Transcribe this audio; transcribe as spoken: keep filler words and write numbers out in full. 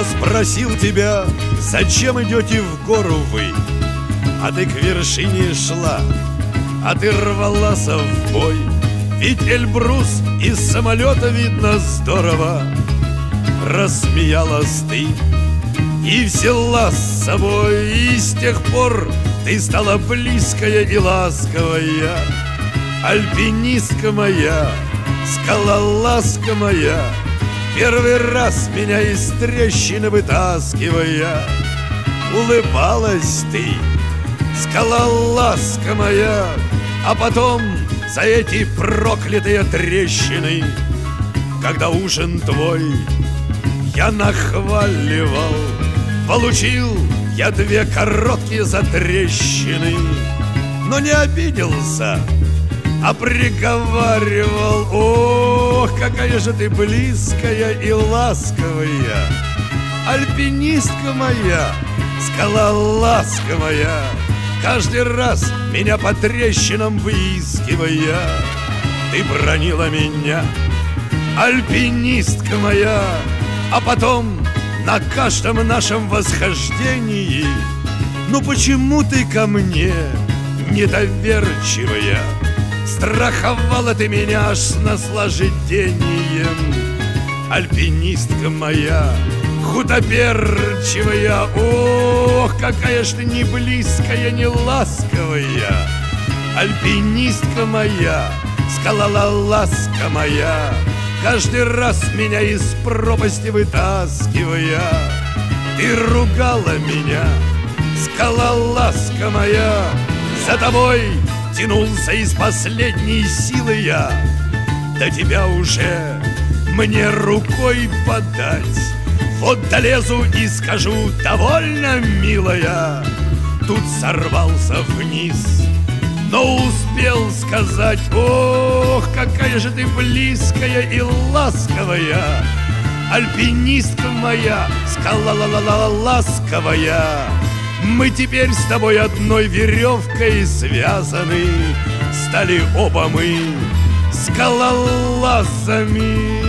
Я спросил тебя, зачем идете в гору вы? А ты к вершине шла, а ты рвалась в бой. Ведь Эльбрус из самолета видно здорово. Рассмеялась ты и взяла с собой, и с тех пор ты стала близкая и ласковая. Альпинистка моя, скалолазка моя, первый раз меня из трещины вытаскивая. Улыбалась ты, скалолазка моя, а потом за эти проклятые трещины, когда ужин твой я нахваливал, получил я две короткие затрещины, но не обиделся, а приговаривал: ох, какая же ты близкая и ласковая, альпинистка моя, скалолазка моя, каждый раз меня по трещинам выискивая. Ты бронила меня, альпинистка моя, а потом на каждом нашем восхождении: ну почему ты ко мне недоверчивая? Страховала ты меня аж с наслаждением. Альпинистка моя, худоперчивая, ох, какая ж ты не близкая, не ласковая. Альпинистка моя, скалолазка моя, каждый раз меня из пропасти вытаскивая. Ты ругала меня, скалолазка моя, за тобой тянулся из последней силы я. До тебя уже мне рукой подать, вот долезу и скажу: довольно, милая. Тут сорвался вниз, но успел сказать: ох, какая же ты близкая и ласковая, альпинистка моя, скалолазковая. Мы теперь с тобой одной веревкой связаны, стали оба мы скалолазами.